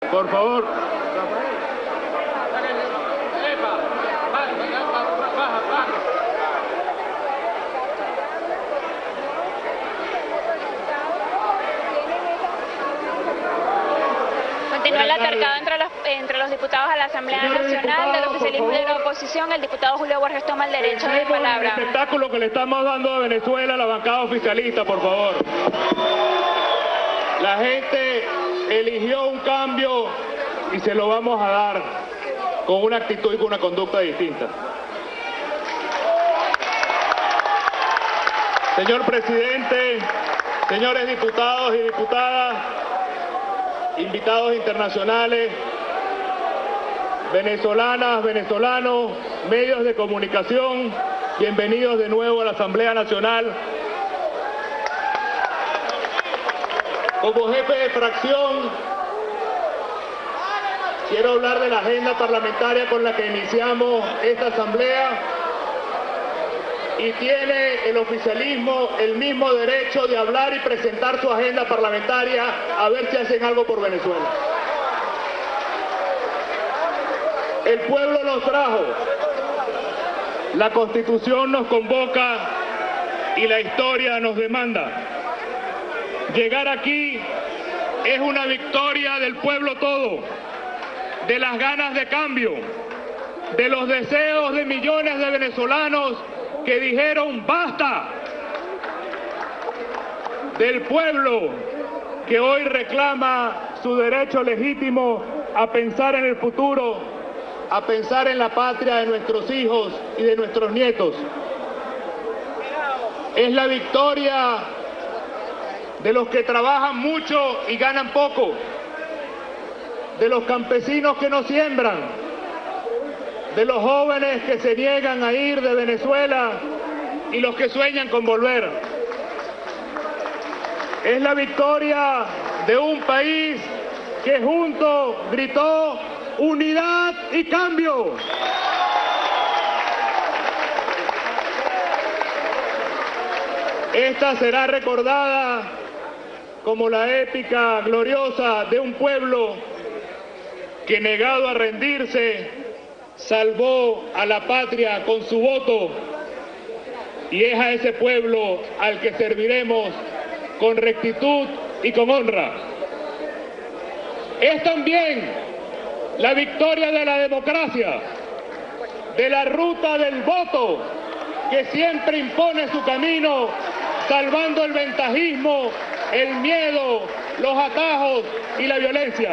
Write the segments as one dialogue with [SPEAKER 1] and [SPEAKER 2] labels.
[SPEAKER 1] Por favor.
[SPEAKER 2] Continúa el altercado entre los diputados a la Asamblea Nacional del oficialismo y de la oposición. El diputado Julio Borges toma el derecho de palabra.
[SPEAKER 1] El espectáculo que le estamos dando a Venezuela a la bancada oficialista, por favor. La gente eligió un cambio y se lo vamos a dar con una actitud y con una conducta distinta. Señor presidente, señores diputados y diputadas, invitados internacionales, venezolanas, venezolanos, medios de comunicación, bienvenidos de nuevo a la Asamblea Nacional. Como jefe de fracción, quiero hablar de la agenda parlamentaria con la que iniciamos esta asamblea, y tiene el oficialismo el mismo derecho de hablar y presentar su agenda parlamentaria a ver si hacen algo por Venezuela. El pueblo nos trajo, la Constitución nos convoca y la historia nos demanda. Llegar aquí es una victoria del pueblo todo, de las ganas de cambio, de los deseos de millones de venezolanos que dijeron ¡basta!, del pueblo que hoy reclama su derecho legítimo a pensar en el futuro, a pensar en la patria de nuestros hijos y de nuestros nietos. Es la victoria de los que trabajan mucho y ganan poco, de los campesinos que no siembran, de los jóvenes que se niegan a ir de Venezuela y los que sueñan con volver. Es la victoria de un país que junto gritó unidad y cambio. Esta será recordada como la épica gloriosa de un pueblo que, negado a rendirse, salvó a la patria con su voto, y es a ese pueblo al que serviremos con rectitud y con honra. Es también la victoria de la democracia, de la ruta del voto, que siempre impone su camino, salvando el ventajismo, el miedo, los atajos y la violencia.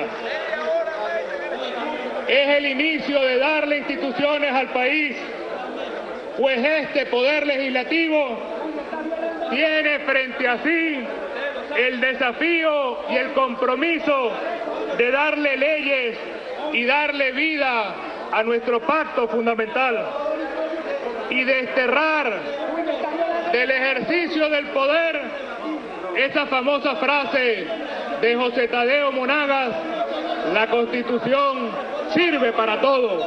[SPEAKER 1] Es el inicio de darle instituciones al país, pues este poder legislativo tiene frente a sí el desafío y el compromiso de darle leyes y darle vida a nuestro pacto fundamental, y desterrar del ejercicio del poder esa famosa frase de José Tadeo Monagas: la Constitución sirve para todo.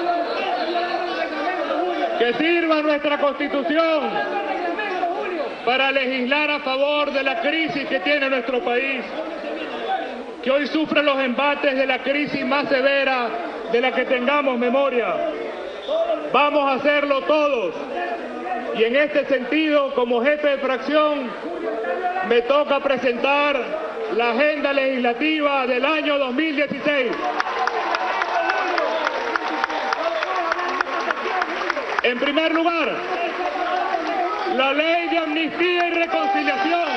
[SPEAKER 1] Que sirva nuestra Constitución para legislar a favor de la crisis que tiene nuestro país, que hoy sufre los embates de la crisis más severa de la que tengamos memoria. Vamos a hacerlo todos, y en este sentido, como jefe de fracción, me toca presentar la agenda legislativa del año 2016. En primer lugar, la ley de amnistía y reconciliación,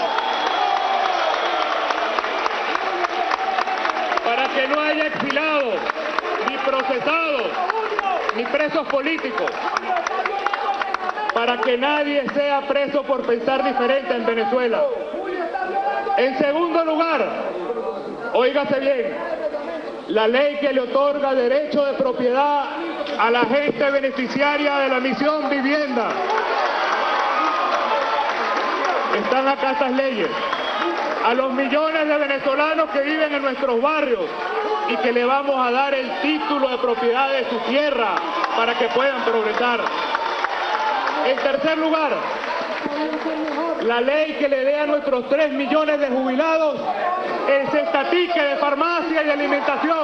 [SPEAKER 1] para que no haya exilados, ni procesados, ni presos políticos, para que nadie sea preso por pensar diferente en Venezuela. En segundo lugar, óigase bien, la ley que le otorga derecho de propiedad a la gente beneficiaria de la Misión Vivienda. Están acá estas leyes. A los millones de venezolanos que viven en nuestros barrios y que le vamos a dar el título de propiedad de su tierra para que puedan progresar. En tercer lugar, la ley que le dé a nuestros 3 millones de jubilados el cestatique de farmacia y de alimentación.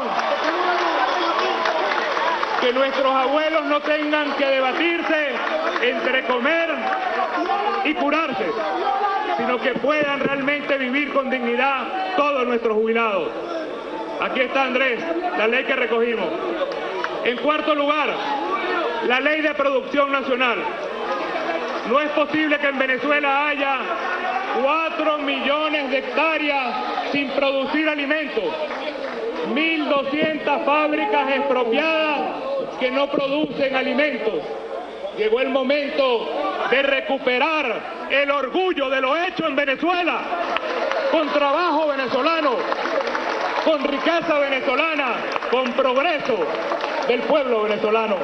[SPEAKER 1] Que nuestros abuelos no tengan que debatirse entre comer y curarse, sino que puedan realmente vivir con dignidad todos nuestros jubilados. Aquí está, Andrés, la ley que recogimos. En cuarto lugar, la ley de producción nacional. No es posible que en Venezuela haya 4 millones de hectáreas sin producir alimentos, 1.200 fábricas expropiadas que no producen alimentos. Llegó el momento de recuperar el orgullo de lo hecho en Venezuela, con trabajo venezolano, con riqueza venezolana, con progreso del pueblo venezolano.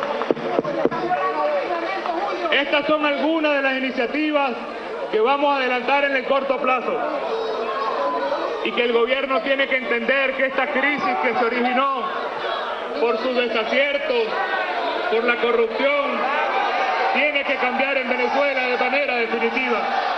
[SPEAKER 1] Estas son algunas de las iniciativas que vamos a adelantar en el corto plazo y que el gobierno tiene que entender que esta crisis que se originó por sus desaciertos, por la corrupción, tiene que cambiar en Venezuela de manera definitiva.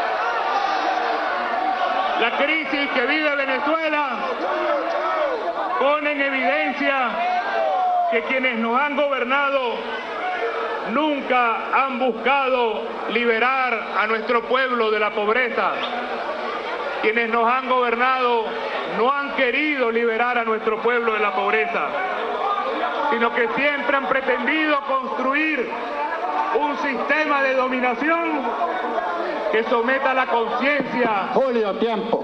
[SPEAKER 1] La crisis que vive Venezuela pone en evidencia que quienes nos han gobernado nunca han buscado liberar a nuestro pueblo de la pobreza. Quienes nos han gobernado no han querido liberar a nuestro pueblo de la pobreza, sino que siempre han pretendido construir un sistema de dominación que someta la conciencia.
[SPEAKER 3] Julio, tiempo.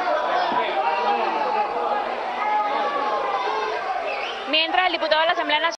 [SPEAKER 2] Mientras el diputado de la Asamblea Nacional